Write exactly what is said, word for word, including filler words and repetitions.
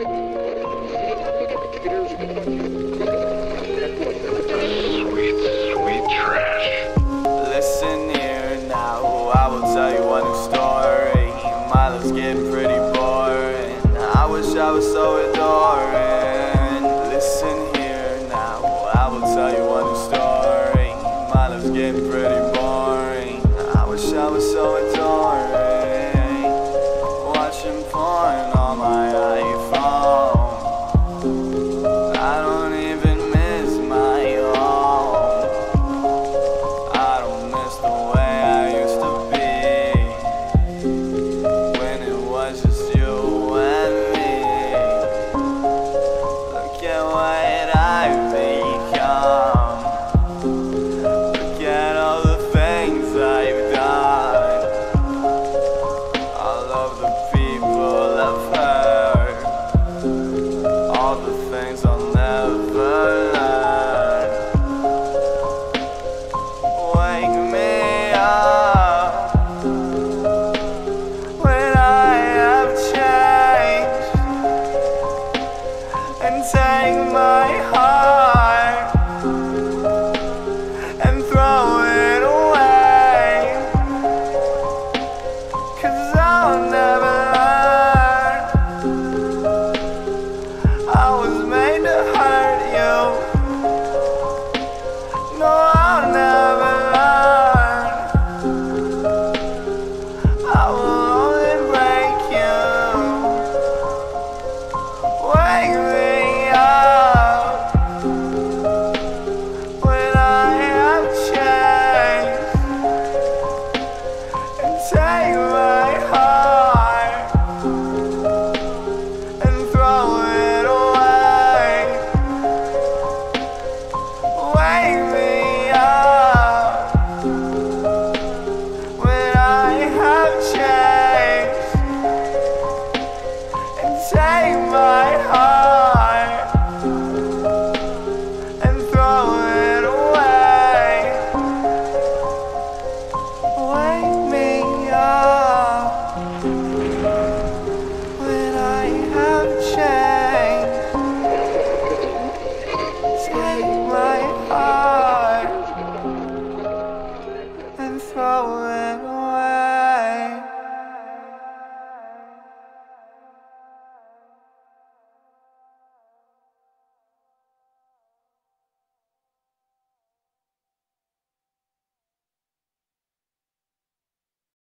Sweet, sweet trash. Listen here now, I will tell you one new story. My life's getting pretty boring. I wish I was so adoring. Listen here now, I will tell you one new story. My life's getting pretty boring. I wish I was so adoring. Watching porn